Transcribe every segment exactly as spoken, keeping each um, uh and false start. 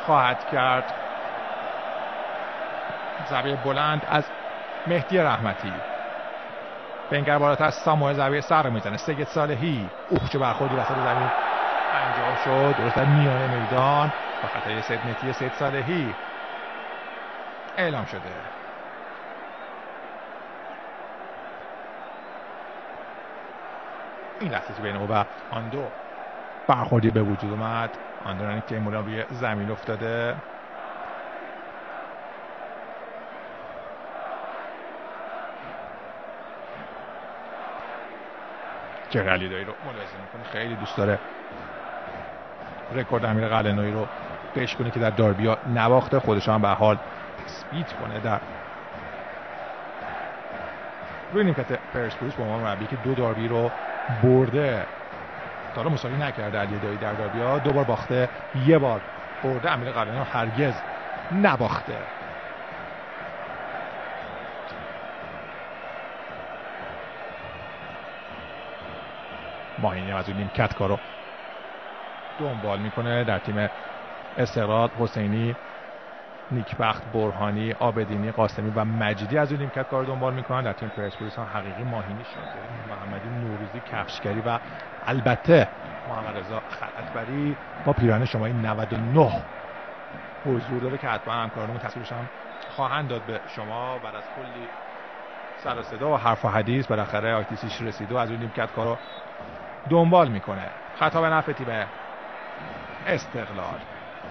خواهد کرد. ضربه بلند از مهدی رحمتی. بنگر بالاتر از ساموئل ضربه سر میزنه. سید صالحی اوه چه برخوردی وسط زمین انجام شد، درست در میانه میدان با خطای سید مهدی سید صالحی اعلام شده. این لحظه بین او و آن دو برخوردی به وجود اومد. آندرانیک تیموریان روی زمین افتاده. جرگه علیدایی رو ملاحظه میکنه، خیلی دوست داره رکورد امیر قلعه‌نویی رو بشکنه که در داربیا نباخته، خودش هم به حال تثبیت کنه در روی نیمکت پرسپولیس با عنوان مربی که دو داربی رو برده. تا حالا مساوی نکرده علیدایی در داربیا، دو بار باخته، یه بار برده. امیر قلعه‌نویی هرگز نباخته. ماهینی از اون نیمکت کارو دنبال میکنه. در تیم استقلال حسینی، نیکبخت، برهانی، آبدینی، قاسمی و مجیدی از اون نیمکت کارو دنبال میکنن. در تیم پرسپولیس هم حقیقی، ماهینی، شاکری، محمدی، نوروزی، کفشگری و البته محمد رضا خلعتبری با پیراهن شماره نود و نه حضور داره که حتما همکارانمون تصویرش هم خواهند داد به شما. بعد از کلی سر و صدا و حرف و حدیث بالاخره آیتیسیش رسید و از اون نیمکت کارو دنبال میکنه. خطا به نفع تیم استقلال.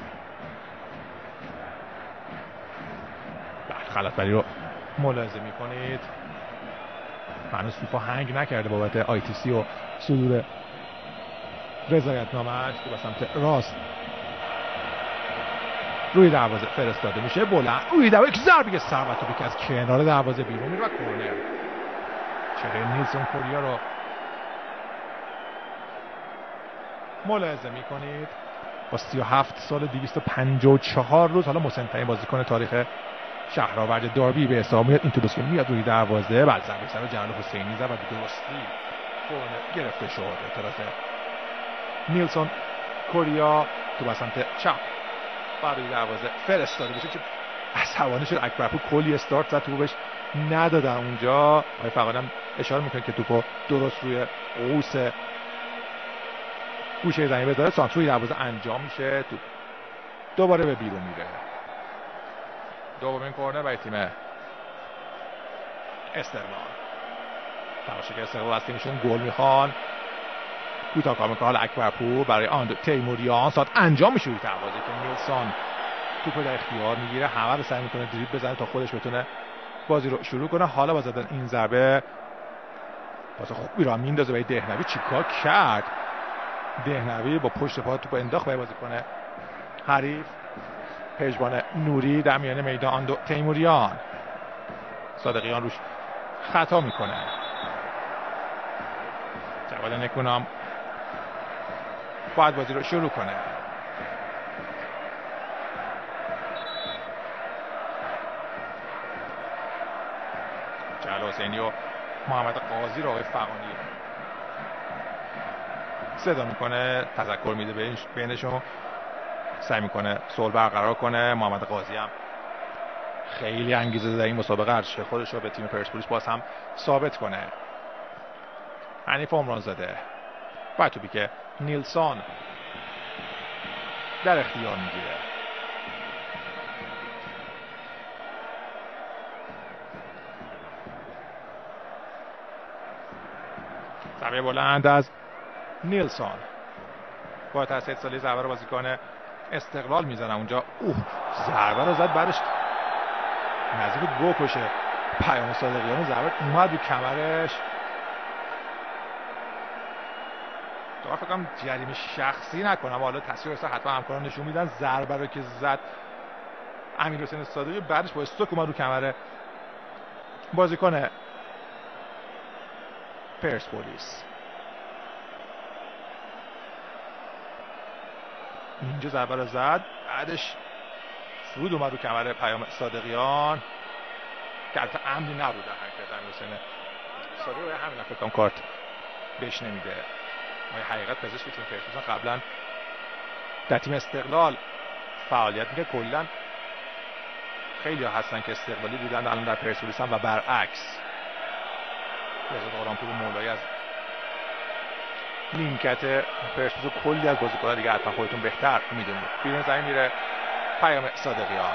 خلعتبری رو ملاحظه میکنید. هنوز فیفا هنگ نکرده بابت آی تی سی و صدور رضایتنامه‌اش که به سمت راست روی دروازه فرستاده میشه. بلند روی دروازه یک ضربه ثروت توپی که از کنار دروازه بیرون میره و کورنر. چهره نیلسون کوریا رو ملاحظه میکنید. با سی و هفت سال دویست و پنجاه و چهار روز حالا مسن‌ترین بازیکن تاریخ شهرآورد داربی به حساب میاد. این توپی که میاد روی دروازه، بعد ضربه سر جلال حسینی زد و درستی کورنر گرفته شد. اعتراض نیلسون کوریا تو به سمت چپ برای دروازه فرستاده میشه که عصبانی شد. اکبرپور کلی استارت زد، توپو بهش ندادن اونجا. آقای فقادم اشاره میکنه که توپو درست روی قوس گوشه زمین بذاره. سانتروی دروازه انجام میشه، توپ دوباره به بیرون میره. دومین کورنر برای تیم استقلال. تماشاگر استقلال از تیمشون گل میخوان. کوتاه کار میکنه حالا اکبرپور برای آن تیموریان. ساعت انجام میشه روی دروازه که نیلسون توپو در اختیار میگیره، همه رو سعی میکنه دریبل بزنه تا خودش بتونه بازی رو شروع کنه. حالا با زدن این ضربه پاس خوبی رو میندازه برای دهنوی. چیکار کرد دهنوی؟ با پشت پا توپو انداخت برای بازیکن حریف. پژمان نوری در میانه میدان. آن دو تیموریان. صادقیان روش خطا میکنه. جواد نکونام باید بازی رو شروع کنه. جلال حسینی و محمد قاضی رو آقای فغانی صدا میکنه، تذکر میده بینشون، سعی میکنه صلح برقرار کنه. محمد قاضی هم خیلی انگیزه در این مسابقه ارزش خودش رو به تیم پرسپولیس باز هم ثابت کنه. حنیف عمرانزاده و توپی که نیلسون در اختیار میگیره. ضربه بلند از نیلسون با تاثیر سالی ضربه رو بازیکن استقلال میزنه اونجا. اوه ضربه رو زد، بعدش نزدیک گو کشه پیام صادقیان. ضربه اومد رو کمرش. تو فکر کنم جریمه شخصی نکنم، حالا تصویر اصلا حتما همکاران نشون میدن. ضربه رو که زد امیر حسین صادقی، بعدش با استوک اومد رو کمر بازیکن پرسپولیس. اینجا ضربه رو زد، بعدش فرود اومد رو کمر پیام صادقیان که البته عمدی نبود در حرکت امیر حسین صادقی. و همین فکر کنم کارت بهش نمیده. ما حقیقت پزشک تیم پرسپولیس قبلا در تیم استقلال فعالیت میکنه. کلا خیلی ها هستن که استقلالی بودن الان در پرسپولیس هم و برعکس. بهزاد آرامپور مولایی از نیمکت پرسپولیس کلی از بازیکن‌ها دیگه حتما خودتون بهتر میدونید. بیرون زمین میره پیام صادقیان.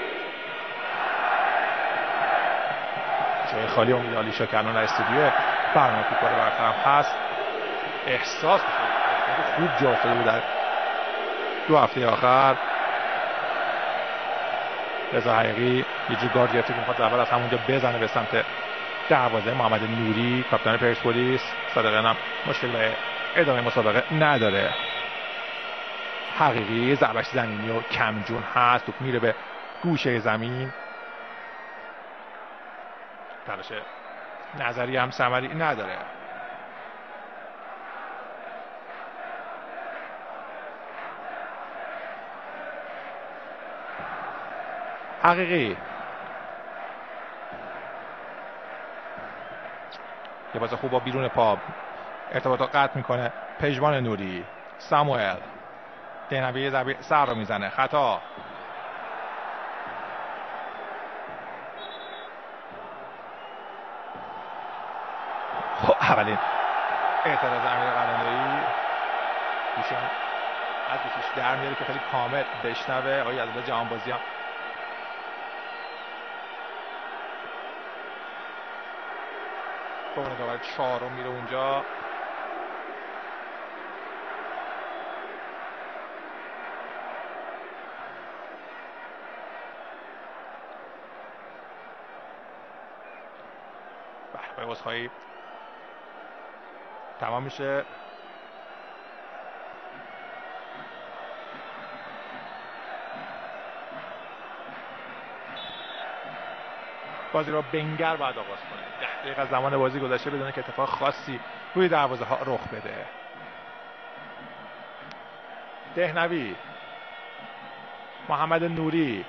جای خالی امید علی شاکران در استودیو برنامه پیکار برطرف هست. احساس میشه خوب جا افتاده بود در دو هفته آخر. رضا حقیقی یه جو گارد گرفته که میخواد اول از همونجا بزنه به سمت دروازه. محمد نوری کاپیتان پرسپولیس. صادقیان هم مشکل به ادامه مسابقه نداره. حقیقی ضربش زمینی و کمجون هست. توپ میره به گوشه زمین. تلاش نظری هم ثمری نداره. حقیقی یه باز خوب با بیرون پا ارتباط قطع میکنه. پژمان نوری. ساموئل دهنوی یه ضربه سر رو میزنه. خطا. خب اولین اعتراض امیر قلندری ایشون از گوشش در میاره که خیلی کامل بشنوه. آقای عزیز جهانبازی هم بونه داور چهارم میره اونجا. به عذرخواهی تمام میشه. بازی رو بنگر باید آغاز کنه. ده دقیقه از زمان بازی گذشته بدون که اتفاق خاصی روی دروازه ها رخ بده. دهنوی. محمد نوری.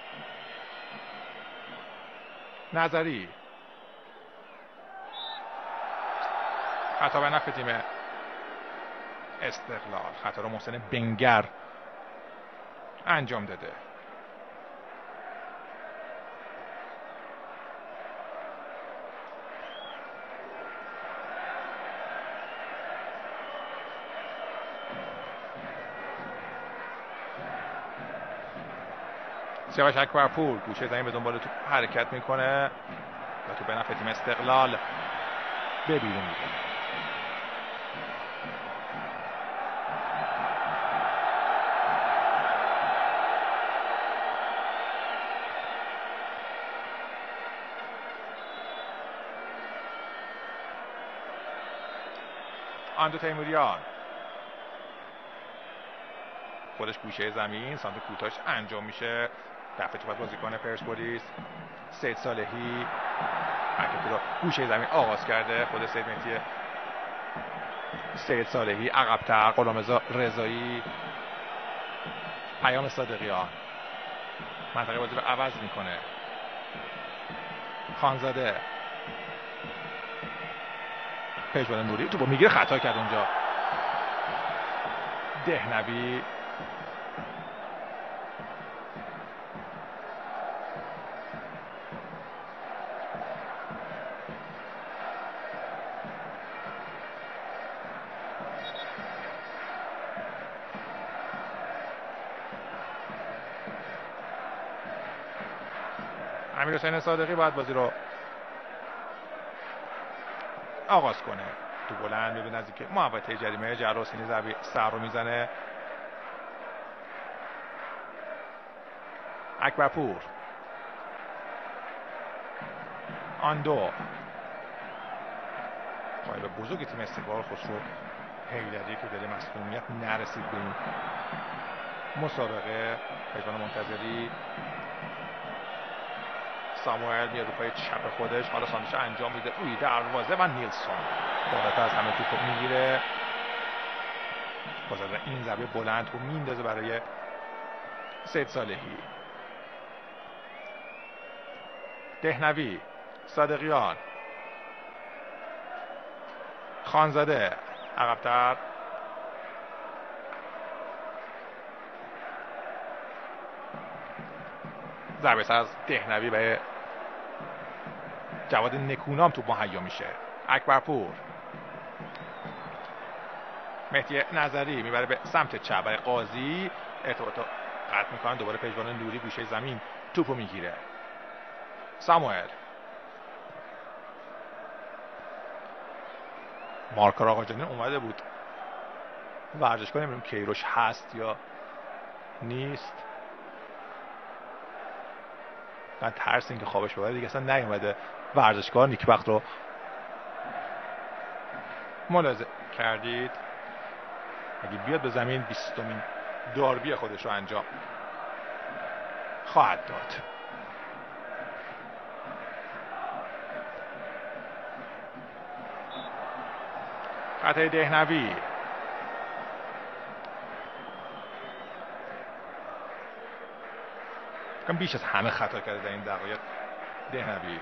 نظری. خطا به نفع تیم استقلال. خطا رو محسن بنگر انجام داده. سیاوش اکبرپور گوشه زمین به دنبال توپ حرکت میکنه و توپ به نفع تیم استقلال به بیرون میره. آندو تیموریان خودش گوشه زمین. سانت کوتاش انجام میشه. دفعه توپ بازیکن پرسپولیس سید صالحی حرکت رو گوشه زمین آغاز کرده. خود سید مهدی سید صالحی عقب‌تر. غلامرضا رضایی. پیام صادقیان منطقه بازی رو عوض میکنه. خانزاده. پژمان نوری توپو میگیره. خطا کرد اونجا. دهنوی امیرحسین صادقی باید بازی رو آغاز کنه. تو بلند میبینه نزدیک محوطه جریمه. جراح حسینی ضربه سر رو میزنه. اکبرپور. آندو. قایب بزرگ تیم استقلال خسرو حیدری که دل مسئولیت نرسید به این مسابقه. پژمان منتظری. ساموئل میاد رو پای چپ خودش. حالا سانتش انجام میده روی دروازه و نیلسون بالاتر از همه توپ میگیره. بازم این ضربه بلند رو میندازه برای سید صالحی. دهنوی. صادقیان. خانزاده عقب‌تر. ضربه سر از دهنوی به جواد نکونام توپ مهیا میشه. اکبرپور، مهدی نظری میبره به سمت چپ برای قاضی، ارتباط رو قطع میکنن. دوباره پژمان نوری گوشه زمین توپو میگیره. ساموئل، مارکار آقاجانی اومده بود ورزشگاه، نمیدونم کیروش هست یا نیست. من ترس این که خوابش ببره دیگه اصلا نیومده ورزشگاه. نیکبخت رو ملاحظه کردید، اگه بیاد به زمین بیستمین داربی خودش رو انجام خواهد داد. خطای دهنوی، کم بیش از همه خطا کرده در این دقایق دهنوی.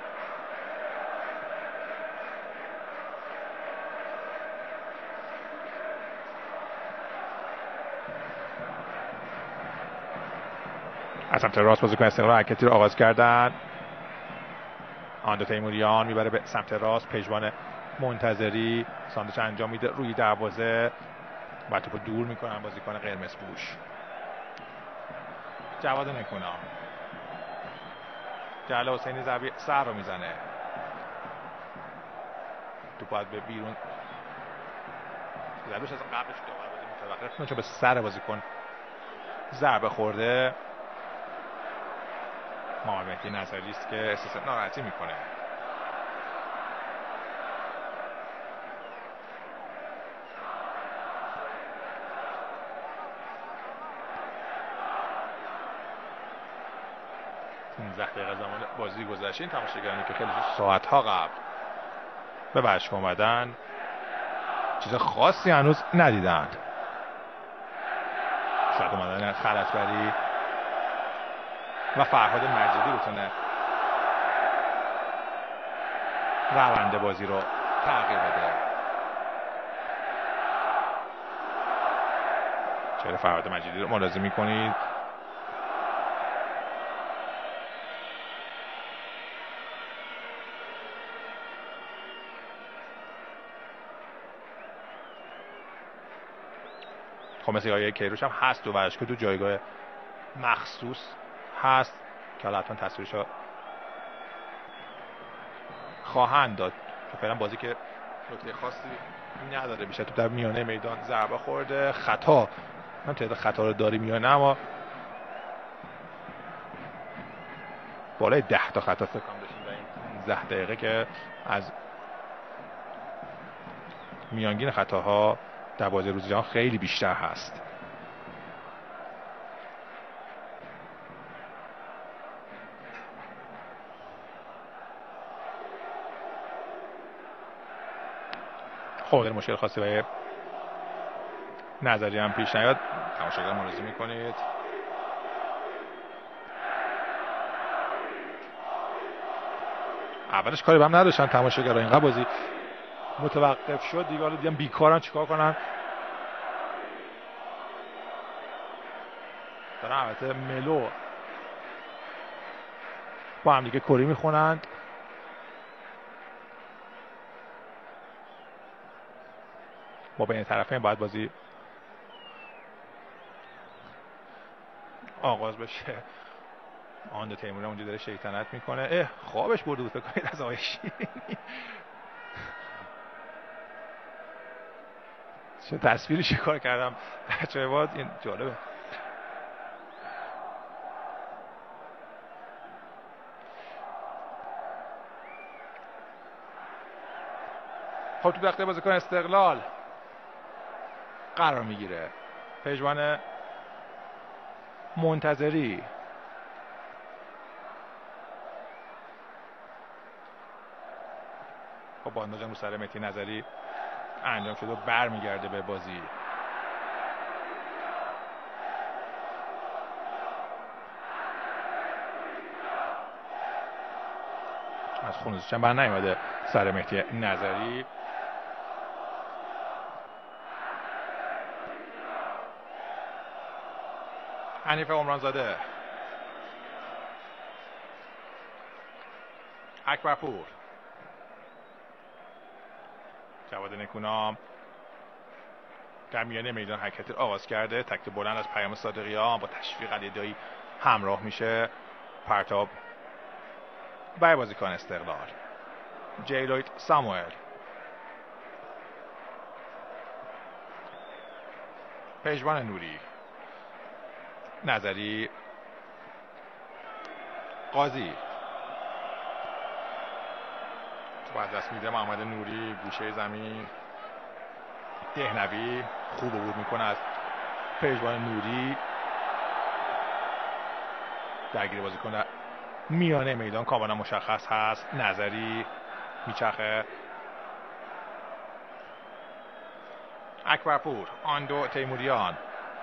از سمت راست بازیکن استقلال حرکتی رو آغاز کردن. آندو تیموریان میبره به سمت راست، پژمان منتظری ساندویچ انجام میده روی دروازه و توپو دور میکنن بازیکن قرمز پوش. جواد نکونام، جلال حسینی ضربه سر رو میزنه، توپ باید به بیرون، ضربهش از قبلش داور بازی متوقف کنه چون به سر بازیکن ضربه خورده. محمد مهدی نظری است که احساس ناراحتی میکنه. پانزده دقیقه زمان بازی گذشته. این تماشاگرانی که خیلی ساعت ها قبل به ورزشگاه اومدن چیز خاصی هنوز ندیدن. شاید اومدن خلطبری و فرهاد مجیدی بتونه روند بازی رو تغییر بده. چهره فرهاد مجیدی رو ملاحظه می‌کنید. خب مثل آقای کیروش هم هست و ورزشگاه تو جایگاه مخصوص هست که حالا حتما تصویرش رو خواهند داد که فعلا بازی که نکته خاصی نداره، بیشتر تو در میانه میدان ضربه خورده. خطا، من تعداد خطا رو داری میانه اما بالای ده تا خطا فکر کنم داشتیم در این پانزده دقیقه که از میانگین خطاها در بازی روز جهان خیلی بیشتر هست. خب در مشکل خاصی برای نظری هم پیش نیاد. تماشاگر ملاحظه میکنید اولش کاری به هم نداشتن تماشاگرها، اینقدر بازی متوقف شد دیگه حالا دیدم بیکارن چیکار کنن. دارن البته ملو با هم دیگه کری میخونند. با بین طرفین باید بازی آغاز بشه. آن تیموری اونجا داره شیطنت میکنه. اه خوابش برده بود فکر کنید از آقای شیرینی. چه تصویری شکار کردم بچه‌ها بود. این جالبه. خب تو دقیقه بازیکن استقلال قرار میگیره. پژمان منتظری خب بانداجم رو سر مهدی نظری انجام شده و برمیگرده به بازی. از خونوزش هم بر نیومده سر مهدی نظری. حنیف عمرانزاده اکبرپور، جواد نکونام در میانه میدان حرکت آغاز کرده. تکت بلند از پیام صادقیان با تشویق علیدایی همراه میشه. پرتاب برای بازیکن استقلال. جیلوید ساموئل، پژمان نوری، نظری، قاضی تو از دست میده. محمد نوری گوشه زمین. دهنوی خوب عبور میکنه از پژمان نوری. درگیر بازیکن در میانه میدان کاملا مشخص هست. نظری میچرخه. اکبرپور، آندو تیموریان،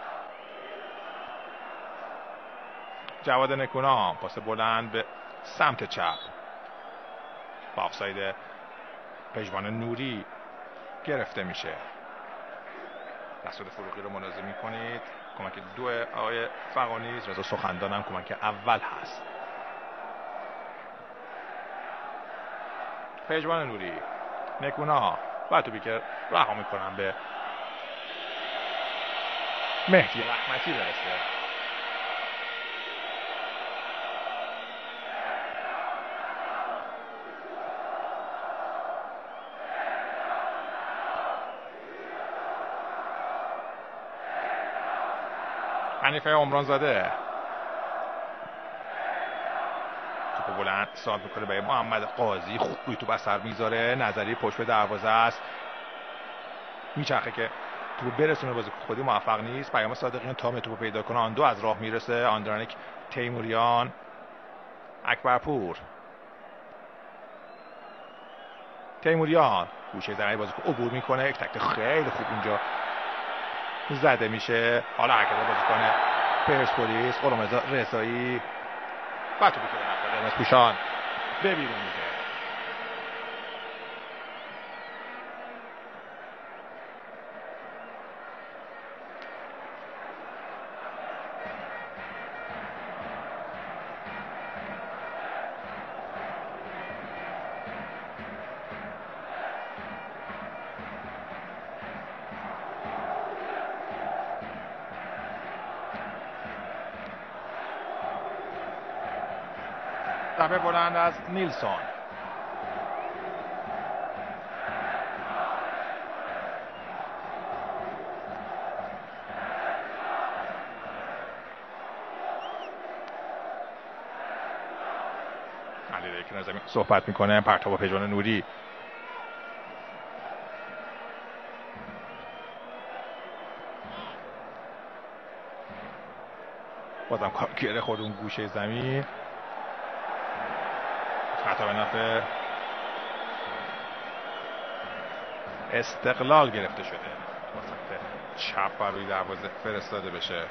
جواد نکونام، پاس بلند به سمت چپ با آفساید پژمان نوری گرفته میشه. دستور فروغی رو مناظره میکنید. کمک دو آقای فغانی. رضا سخندانم کمک اول هست. پژمان نوری، نکونا و تو بیکر رها میکنم به مهدی رحمتی برسه. حنیفه عمران زاده توپ بلند سانت میکنه به محمد قاضی. خوب روی توپ اثر میذاره. نظری پشت به دروازه است. میچرخه که توپ برسونه بازیکن خودی، موفق نیست. پیام صادقیان تام توپ پیدا کنه. آن دو از راه میرسه. آندرانیک تیموریان، اکبرپور، تیموریان گوشه زمین بازیکن عبور میکنه. یک تکل خیلی خوب اونجا زده میشه. حالا حرکت بازیکن پرسپولیس قرمزا رضایی و تو بیکنه قرمز پوشان به بیرون میده. ضربه بلند از نیلسون. علی کنار زمین صحبت میکنه. پرتاب پژمان نوری. بازم کار گره خورد اون گوشه زمین. خطا به نفع استقلال گرفته شده. واسه چپ بر روی دروازه فرستاده بشه.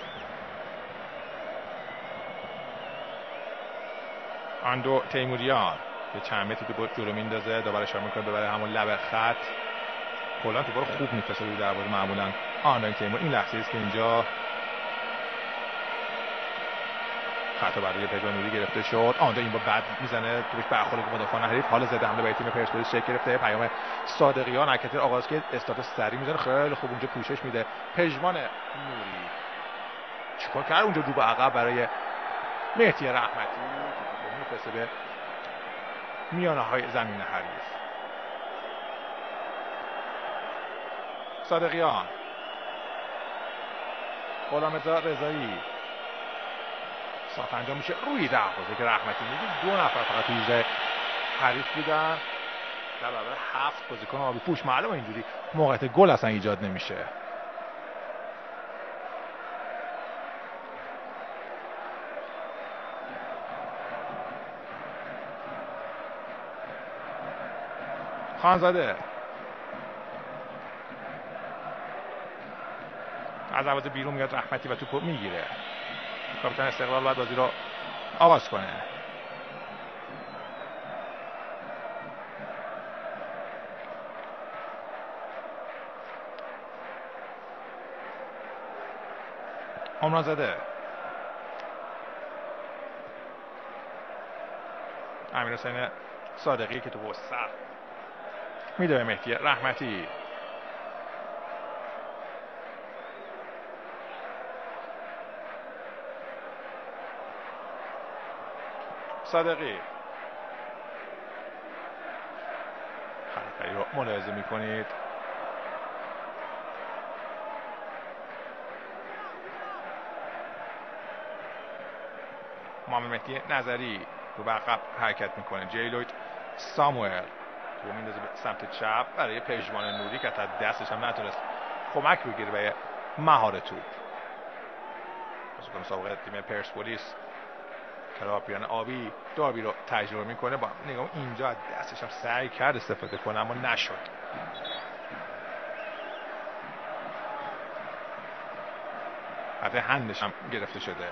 آندو تیموریان یه چند متری تو جلو میندازه. دوباره اشاره میکنه ببره همون لب خط. کلا تو برو خوب میفرسته روی دروازه معمولا آندو تیمور. این لحظه است که اینجا خطا برای پژمان نوری گرفته شد. آنجا این با بد میزنه توش برخورد مدافعان حریف. حال زده حمله برای تیم پرسپولیس شکل گرفته. پیام صادقیان حرکت آغاز که استاتوس سری میزنه. خیلی خوب اونجا پوشش میده پژمان نوری. چیکار کرد اونجا رو به عقب برای مهدی رحمتی که میفرسته به میانه های زمین حریف. صادقیان، غلامرضا رضایی. صاف انجام میشه روی دروازه که رحمتی میگه. دو نفر فقط توی حریف بودن در برابر هفت بازیکن آبی پوش. معلومه اینجوری موقعیت گل اصلا ایجاد نمیشه. خانزاده از دروازه بیرون میاد. رحمتی و توپو میگیره. کاپیتان استقلال باید بازی رو آغاز کنه. عمران زاده امیرحسین صادقی که تو با سر میده به مهدی رحمتی. صادقی حرکتی رو ملاحظه میکنید. محمد مهدی نظری رو به عقب حرکت میکنه. جیلوید ساموئل تو میندازه به سمت چپ برای پژمان نوری که تا دستش هم نتونست کمک بگیره به مهار توپ. بازیکن سابق تیم پرسپولیس تراپیان آبی داربی رو تجربه میکنه. با نگاه اینجا از دستش هم سعی کرد استفاده کنه اما نشد. حتی هندش هم گرفته شده.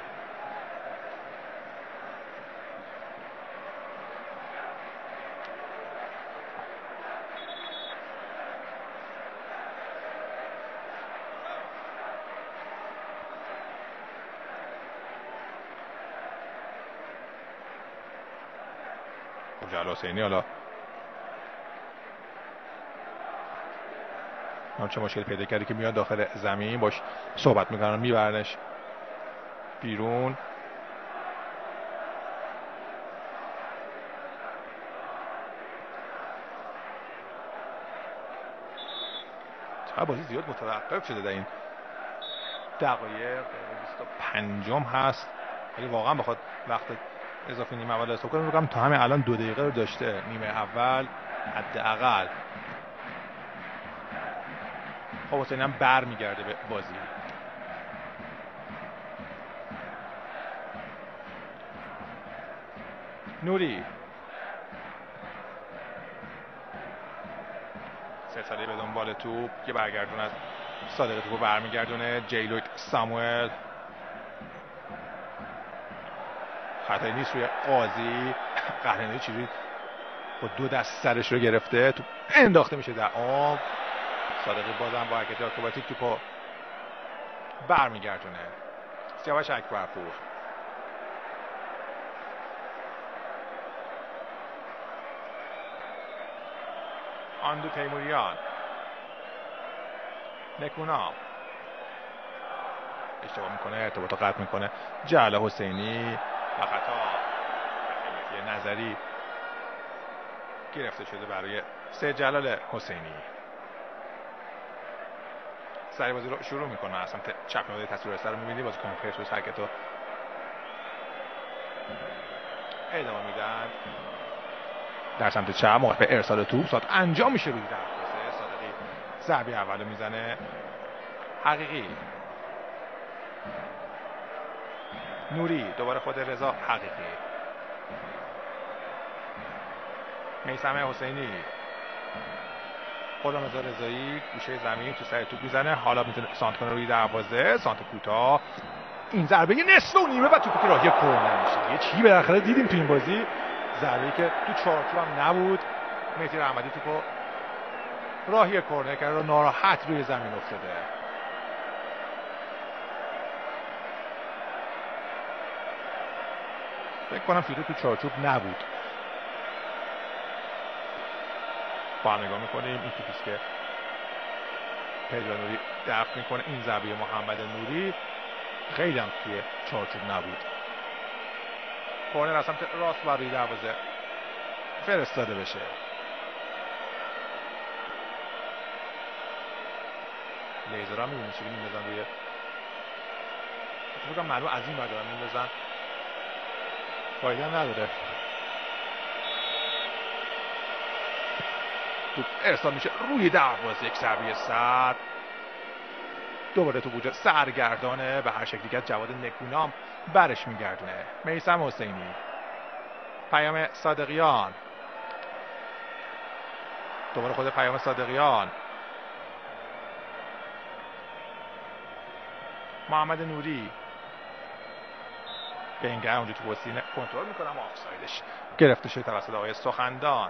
جلال حسینی حالا چه مشکل پیدا کردی که میاد داخل زمین باش صحبت میکنن میبرنش بیرون. تا بازی زیاد متوقف شده در این دقایق. بیست و پنجم هست ولی واقعا بخواد وقت اضافه نیمه اول حساب کنم میگم تا همین الان دو دقیقه رو داشته نیمه اول حداقل. خب حسین هم بر میگرده به بازی. نوری سه ساله به دنبال توپ که برگردون از صادق توپ برمیگردونه. جیلوید ساموئل خطایی نیست روی قاضی. قهرمانی چیزی با دو دست سرش رو گرفته تو انداخته میشه در آب. صادقی بازم با حرکت آکروباتیک توپو برمیگردونه. سیاوش اکبرپور آندو تیموریان نکونام اشتباه میکنه ارتباط قطع میکنه. جلال حسینی و خطا نظری گرفته شده برای سه جلال حسینی. سری بازی رو شروع میکنه از سمت چپ نماده تصویر رسته رو میبینی. بازیکن پرسپولیس حرکت رو ادامه میدن در سمت چپ. موقع به ارسال توپ ساعت انجام میشه روی دروازه. صادقی ضربه اول میزنه. حقیقی نوری دوباره خود رضا حقیقی. میثم حسینی خدا رضا رضایی گوشه زمین تو سر توپ میزنه. حالا میتونه سانت کنه روی دروازه. سانت کوتاه. این ضربه یه نصف و نیمه و توپی که راهی کورنر میشه. یه چی بالاخره دیدیم تو این بازی. ضربه‌ای که تو چارچوب هم نبود. مهدی رحمتی توپو راهی کورنر کرد و ناراحت روی زمین افتاده. فکر کنم شوت تو چارچوب نبود. با هم نگاه میکنیم این توپیست که پژمان نوری دفع میکنه. این ضربه محمد نوری خیلی هم توی چارچوب نبود. کورنر از سمت راست بر روی دروازه فرستاده بشه. لیزر هم میبینید چی میندازن روی فکر کنم معلوم از این بردارن میندازن. فایده هم نداره. توپ ارسال میشه روی دروازه. یک ضربه سر. دوباره تو بوجه سرگردانه به هر شکلی که جواد نکونام برش میگردونه. میثم حسینی پیام صادقیان دوباره خود پیام صادقیان. محمد نوری بنگر اونجا تو وسینه کنترل میکنم. آفسایدش گرفته شده توسط آقای سخندان.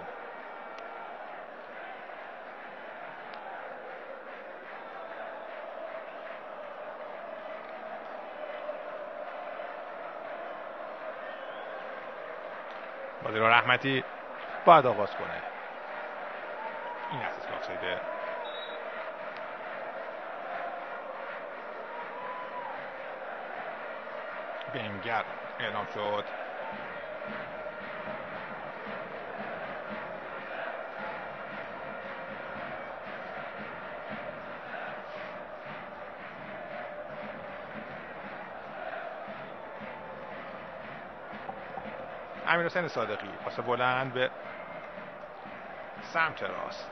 بازی رو رحمتی باید آغاز کنه. این اساس که آفساید بنگر اعلام شد. امیرحسین صادقی پاس بلند به سمت راست.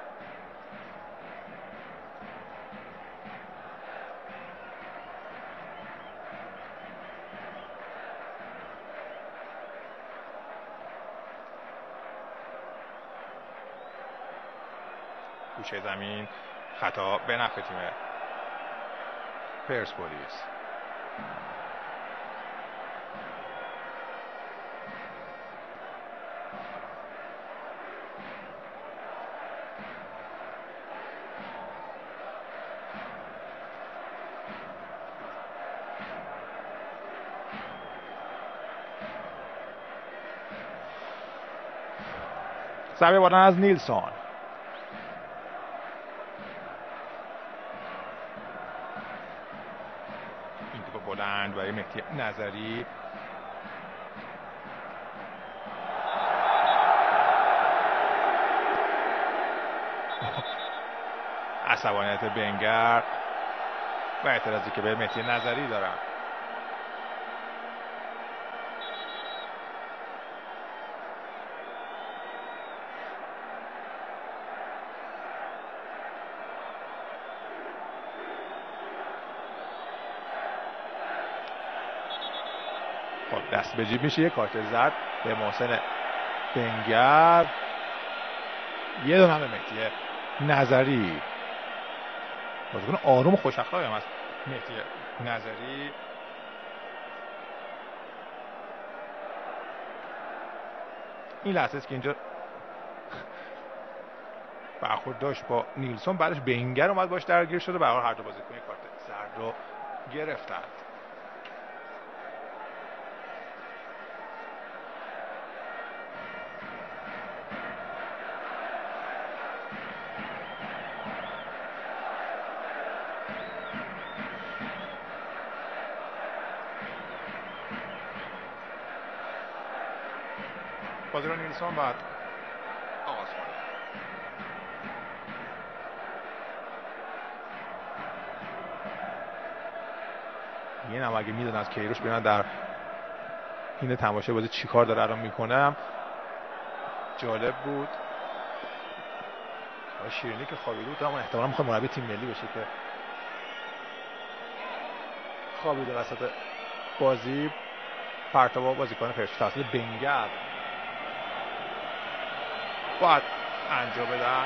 گوشه زمین خطا به نفع تیم پرسپولیس. ضربه بلند از نیلسون. این توپ بلند برای مهدی نظری. عصبانیت بنگر و اعتراضی که به مهدی نظری دارن. دست به جیب میشه. یک کارت زرد به محسن بنگر، یه دونه هم به مهدی نظری. بازیکن آروم و خوش اخلاقی هم هست مهدی نظری. این لحظه است که اینجا برخورد داشت با نیلسون، بعدش بنگر اومد باش درگیر شده. به هر حال هر دو بازیکن کارت زرد رو گرفتند. بازی رو نیلسون بعد آغاز کنه. یه نم اگه میدونن از کیروش بیان در این تماشای بازی چی کار داره الان میکنم جالب بود. شیرینی که خوابیده بود، اما احتمالا میخواد مربی تیم ملی بشه که خوابیده وسط بازی. پرتاب بازیکن پرسپولیس توسط بنگر باید انجام بدن.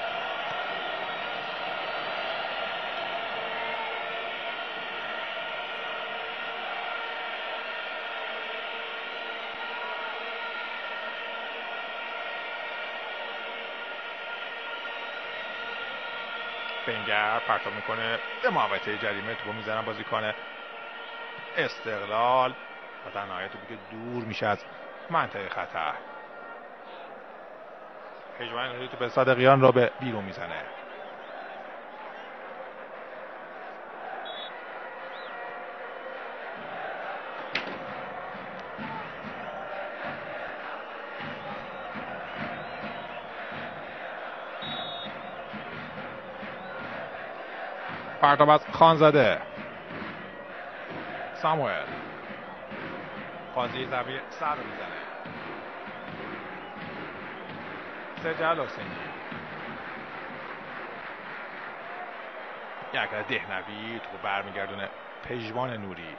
بنگر پرتاب میکنه به محوطه جریمه، توپو میزنن بازیکن استقلال و در نهایت توپی که دور میشه از منطقه خطر. پژمان توپ صادقیان را به بیرون میزنه. پرتاب از خانزاده. ساموئل قاضی ضربه سر رو میزنه. سجل حسینی، یک دهنوی تو برمیگردونه پژمان نوری.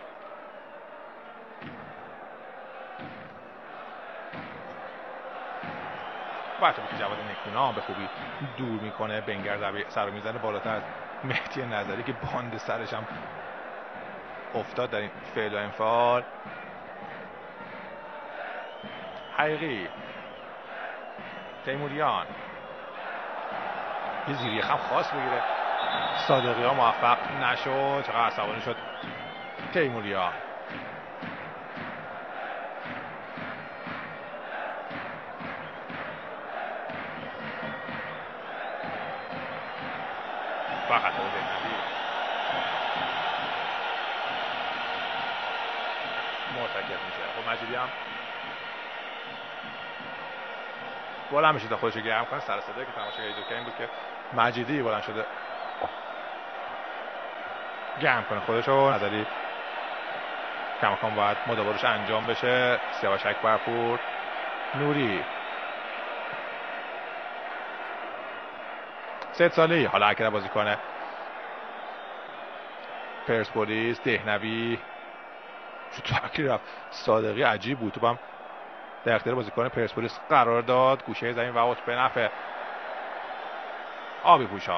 باید که جواد نکونا به خوبی دور میکنه. بنگر ضربه سر رو میزنه بالاتر از مهدی نظری که باند سرش هم افتاد در این فعل و انفعال. حقیقی تیموریان یه زیری خم خاص بگیره، صادقی ها موفق نشد. چقدر عصبانی شد تیموریان. مرتکب میشه. خب مجیدی هم بلند میشه تا خودش رو گرم کنه. سر صدایی که تماشاگر ایجاد کرد این بود که مجیدی بلند شده گرم کنه خودش رو. نظری کماکان باید مداوارش انجام بشه. سیاوش اکبرپور، نوری، سه سالی حالا حرکت بازی کنه پرسپولیس. دهنوی شو تاکی رفت صادقی عجیب بود. توپم در اختیار بازیکن پرسپولیس قرار داد. گوشه زمین و اوت به نفع آبی پوشان.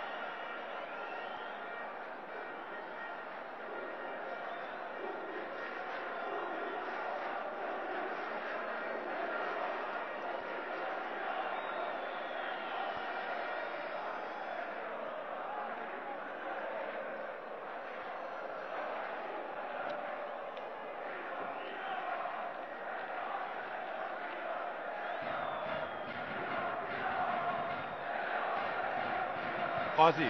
قاضی،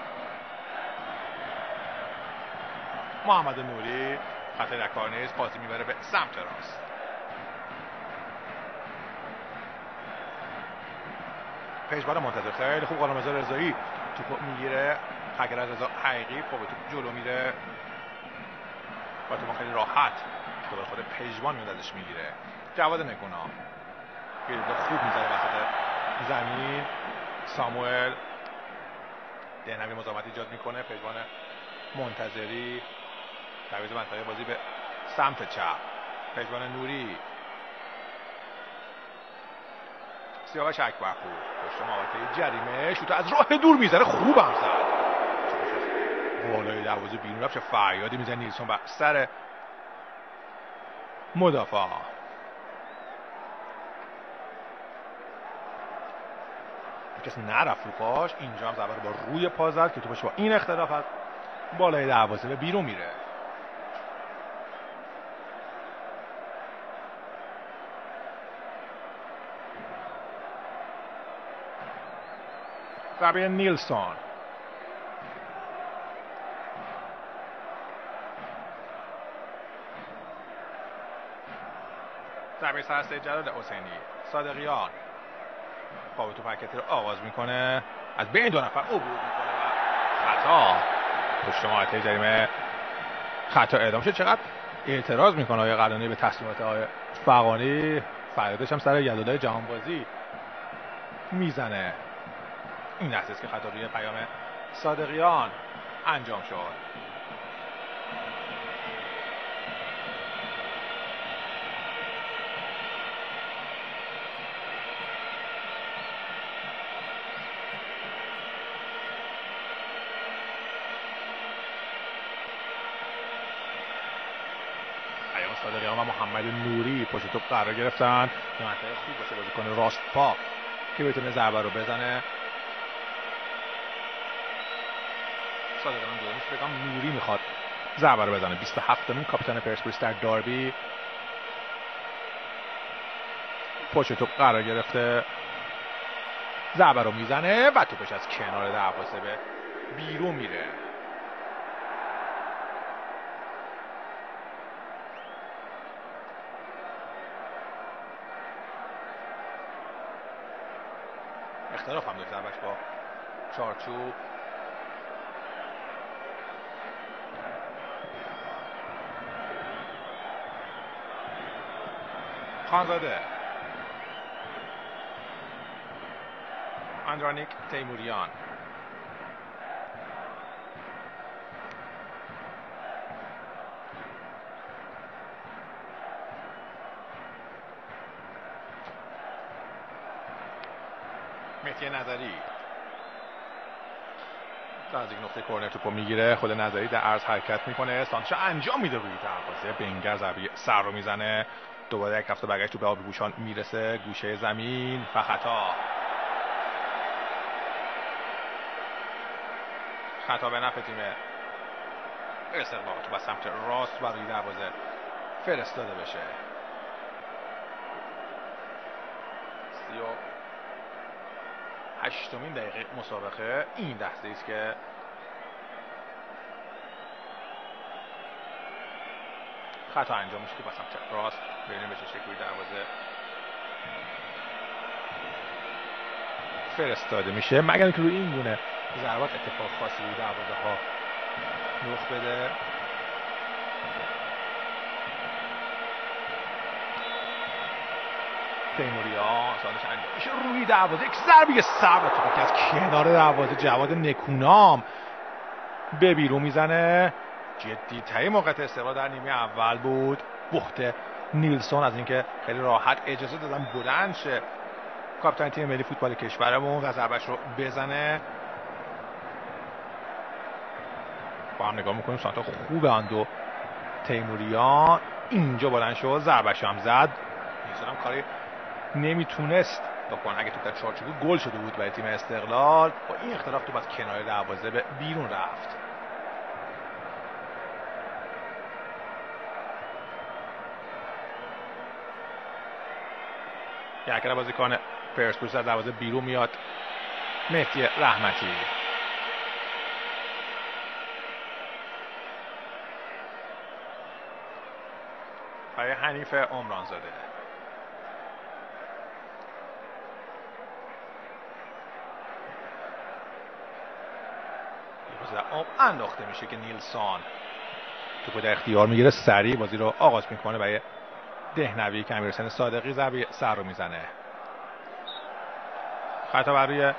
محمد نوری، خط در کار نیست. قاضی میبره به سمت راست. پیشبان منتظر خیلی خوب. غلامرضا رضایی توپ میگیره. خگر از رضا حقیقی خب توپ جلو میره و توپ خیلی راحت دوباره خود پیشبان میاد ازش میگیره. جواد نکونا خیلی خوب میذاره وسط زمین. ساموئل دهنوی مزاحمت ایجاد میکنه. پیشبان منتظری تعویض منطقه بازی به سمت چپ. پیشبان نوری، سیاوش اکبرپور پشت محوطه جریمه شوت از راه دور میزنه. خوبم زد. بالای دروازه بیرون رفت. چه فریادی میزنه نیلسون بر سر مدافع. کسی نرفت رو پاش. اینجا هم ضربه رو با روی پا زد که توپش با این اختلاف از بالای دروازه به بیرون میره. ضربه نیلسون. ضربه سر از جلال حسینی. صادقیان با توپ حرکتی رو آغاز میکنه. از بین دو نفر عبور میکنه و خطا. پشت محوطه جریمه خطا اعلام شد. چقدر اعتراض میکنه آقای قلعانی به تصمیمات آقای فغانی. فریادش هم سر یدالای جهانبازی میزنه. این لحظه است که خطا روی پیام صادقیان انجام شد. صادقیان و محمد نوری پشت توپ قرار گرفتن. منطقه خوب باشه بازیکن راست پا که بتونه ضربه رو بزنه. صادقیان دومیش بگم نوری میخواد ضربه رو بزنه. بیست و هفتمین کاپیتان پرسپولیس در داربی پشت توپ قرار گرفته. ضربه رو میزنه و توپش از کنار دروازه به بیرون میره. اختلاف هم داشت ضربش با چارچوب. خانزاده، اندرانیک تیموریان، مهدی نظری از یک نقطه کورنر توپو میگیره. خود نظری در عرض حرکت میکنه. سانتش انجام میده روی دروازه. بنگر ضربه سر رو میزنه. دوباره یک هفته برگشت تو به آبی پوشان میرسه. گوشه زمین و خطا. خطا به نفع تیم استقلال. تو به سمت راست برای دروازه فرستاده بشه. سی و هشتمین دقیقه مسابقه. این لحظه است که خطا انجام میشه که با سمت راست ببینیم به چه شکلی دروازه فرستاده میشه، مگر اینکه روی این گونه ضربات اتفاق خاصی روی دروازه ها رخ بده. تیموریان سالش انجام میشه روی دروازه، یک ضربه صبر تو که از کنار دروازه جواد نکونام به بیرون میزنه. جدی ترین موقعیت استقلال در نیمه اول بود. بخت نیلسون از اینکه خیلی راحت اجازه دادن بلند شه کاپیتان تیم ملی فوتبال کشورمون و ضربه‌اش رو بزنه. با هم نگاه میکنیم سانتا خوبه آن دو تیموریان اینجا بلند شد ضربه‌اش هم زد. نیلسون هم کاری نمیتونست بکنه، اگه توپ در چارچوب گل شده بود برای تیم استقلال. با این اختلاف توپ از کنار دروازه به بیرون رفت. یک بازیکن پرسپولیس از دروازه بیرون میاد، مهدی رحمتی. برای حنیف عمرانزاده. انداخته میشه که نیلسون توپ در اختیار میگیره، سریع بازی رو آغاز میکنه برای دهنوی که امیرحسین صادقی ضربه سر رو میزنه. خطا برای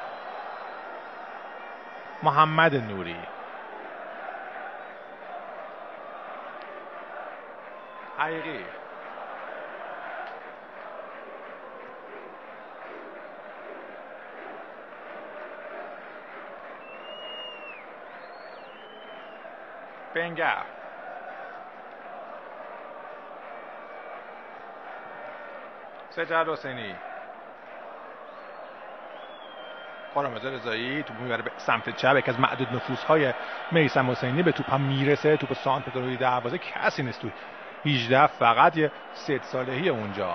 محمد نوری. حقیقی بنگر سجاد حسینی. قرامزا رضایی توپ میبره به سمت چپ، یکی از معدود نفوذهای میثم حسینی به توپ هم میرسه. توپ سانت روی دروازه، کسی نیست تو هجده، فقط یه سه سالهی اونجا.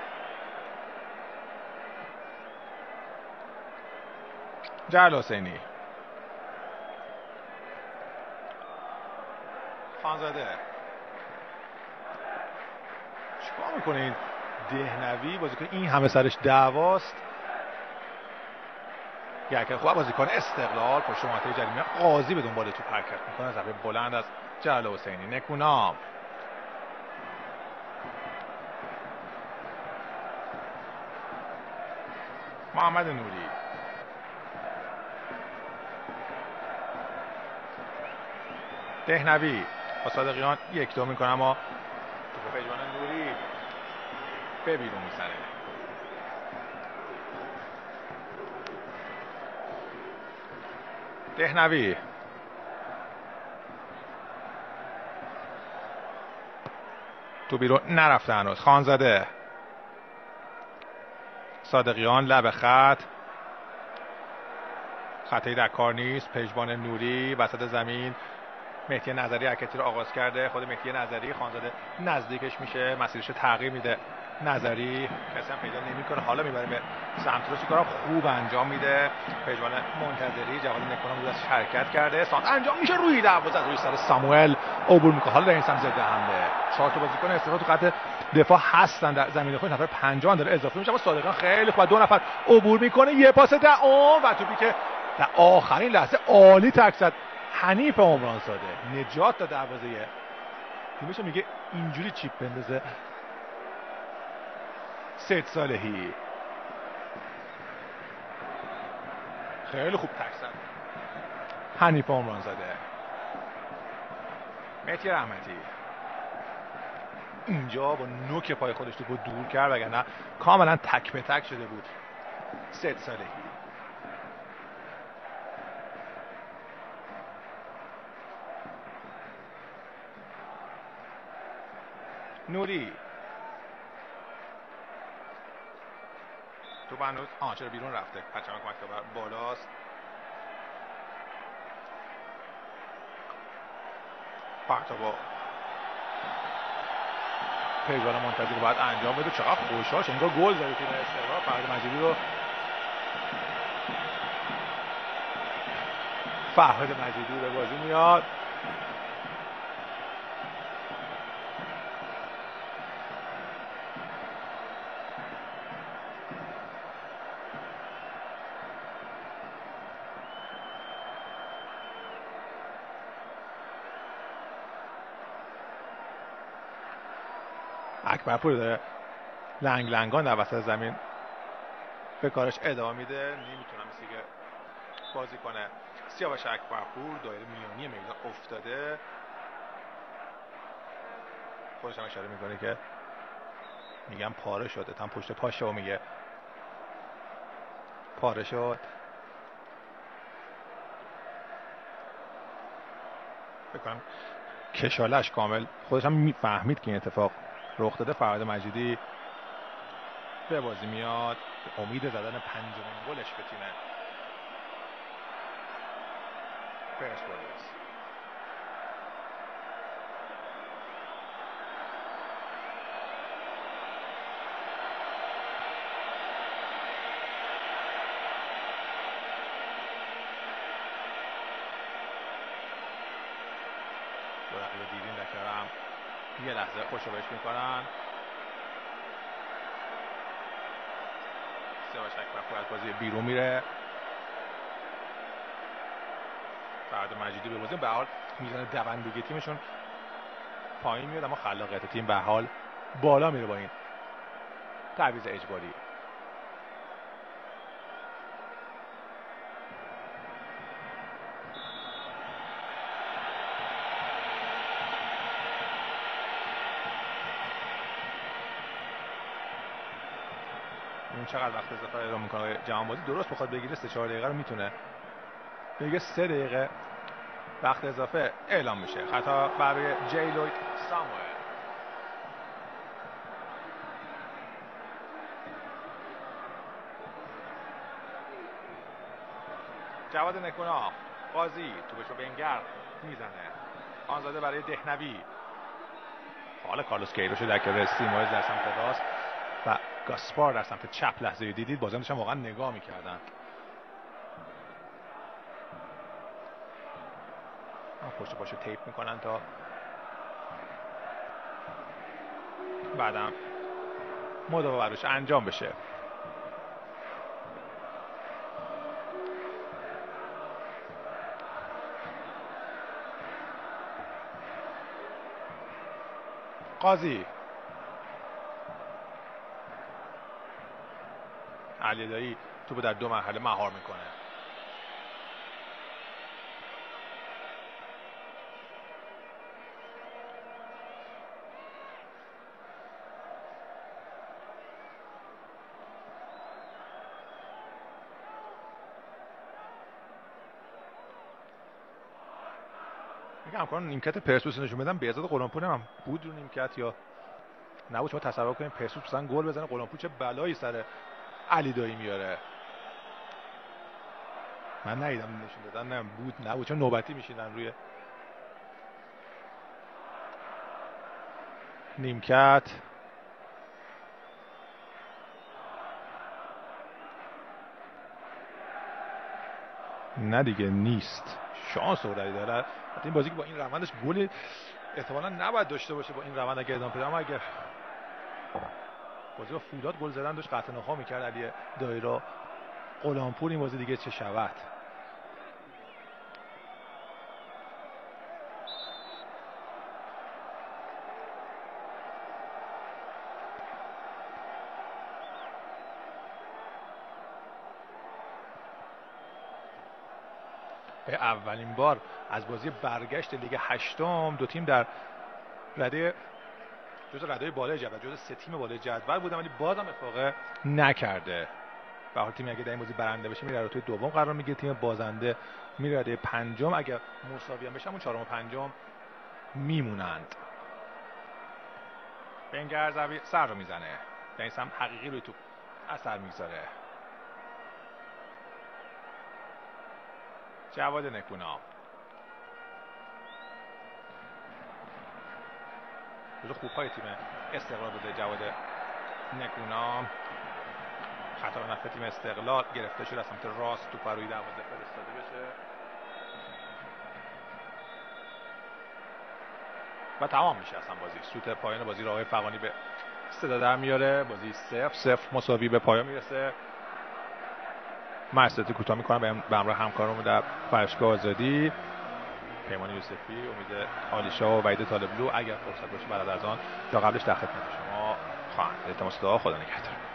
جلال حسینی، خانزاده. چیکار میکنه این دهنوی؟ بازیکن این همه سرش دعواست. یک خوب بازیکن استقلال پشت مهاجم جریمه قاضی به دنبال توپ حرکت میکنه. ضربه بلند از جلال حسینی. نکونام، محمد نوری، دهنوی با صادقیان یک دو میکنه، اما توپ پیجوان نوری به بیرون میزنه. دهنوی تو بیرون نرفته هنوز. خانزاده، صادقیان لب خط، خطی در کار نیست. پیجوان نوری وسط زمین. مهدی نظری حرکتی رو آغاز کرده. خود مهدی نظری، خانزاده نزدیکش میشه، مسیرش رو تغییر میده. نظری کسی هم پیدا نمیکنه، حالا میبره به سمت راست، کارم خوب انجام میده. پیجوان منتظری، جواد نکنم رو دستش حرکت کرده. سانت انجام میشه روی دروازه، روی سر ساموئل عبور میکنه. حالا در این سمت ضد حمله چهار تا بازیکن استقلال تو خط دفاع هستن در زمین خود. نفر پنجاه داره اضافه میشه، اما صادقان خیلی خوب دو نفر عبور میکنه. یه پاس در اون و توپی که در آخرین لحظه عالی تک زد حنیف عمرانزاده، نجات داد دروازه تیمش. میگه اینجوری چیپ بندازه سه سالهی. خیلی خوب تک زد حنیف عمرانزاده. مهدی رحمتی اینجا با نوک پای خودش رو دور کرد، وگرنه کاملا تک به تک شده بود سه سالهی. نوری تو بنوز آه چرا بیرون رفته؟ پرچم کمک بر بالاست. پرتا با پیجوان منتظر باید انجام بده. چقدر خوشحال شد انگار گل زده تیم استقلال. فرهاد مجیدی رو فرهاد مجیدی به بازی میاد. اکبرپور داره لنگ لنگان در وسط زمین به کارش ادامه میده، نمیتونم مثل که بازی کنه. سیاوش اکبرپور دایره میانی میدان افتاده، خودش هم اشاره میکنه که میگم پاره شده، تام پشت پاشه و میگه پاره شد. بکنم کشالش کامل خودش هم میفهمید که این اتفاق رخ داده. فرهاد مجیدی به بازی میاد، امید زدن پنجمین گلش به تیم پرسپولیس. دو رقیب دیرین دکرم یه لحظه خوشو بهش میکنن. سیاوش اکبرپور از بازی بیرون میره. فرهاد مجیدی به بازی به حال میزان دوندگی تیمشون پایین میاد، اما خلاقیت تیم به حال بالا میره با این تعویض اجباری. این چقدر وقت اضافه اعلام میکنه جهانبازی؟ درست بخواد بگیره سه چهار دقیقه رو میتونه بگه، سه دقیقه وقت اضافه اعلام میشه. خطا برای جیلوید ساموئل. جواد نکونا قاضی توپش رو به انگر میزنه، آنزاده برای دهنوی. حالا کارلوس کیروش در کنار سیمایز در سمت راست و گاسپار در سمت چپ لحظه دیدید بازم داشتن واقعا نگاه میکردن. پشت پاشو تیپ میکنن تا بعدم مداوا براش انجام بشه. قاضی علیدایی توپو در دو مرحله مهار میکنه. میگم همکاران نیمکت پرسپولیس نشون بدن، بهزاد قلمپور هم بود رو نیمکت یا نبود. شما تصور کنید پرسپولیس مثلا گل بزنه، قلمپور چه بلایی سر علیدایی میاره. من ندیدم نشون دادن، نه بود نبود، چون نوبتی میشینن روی نیمکت. نه دیگه نیست، شانس اوردی داره این بازی که با این روندش گل احتمالاً نباید داشته باشه با این روند اگه ادامه پیدا. اما اگه بازی با فولاد گل زدن داشت قطع نخواه میکرد علی دایره قلمپور، این بازی دیگه چه شود. به اولین بار از بازی برگشت لیگ هشتم دو تیم در رده جز رده‌های بالای جدول، جز سه تیم بالای جدول بودن، ولی بازم اتفاق نکرده. به هر تیمی اگه در این بازی برنده بشه میره رده دوم قرار میگیره، تیم بازنده میره رده پنجم. اگه مساوی هم بشه اون چهارم و پنجم میمونند. بنگر زبی سر رو میزنه، یعنی سم حقیقی روی توپ اثر میذاره. جواد نکونا جزو خوب‌های تیم استقلال بوده. جواد نکونا خطا به نفع تیم استقلال گرفته شد، از سمت راست توپ روی دروازه فرستاده بشه و تمام میشه اصلا بازی. سوت پایان بازی رو آقای فغانی به صدا در میاره. بازی صفر صفر مساوی به پایان میرسه. من استراتی کوتاه میکنم به همراه همکارمون در فرشگاه آزادی، پیمان یوسفی، امید عالیشاه و وحید طالبلو. اگر فرصت باشه بعد از آن تا قبلش در خدمت شما خواهند. التماس دعا، خدا نگهدار.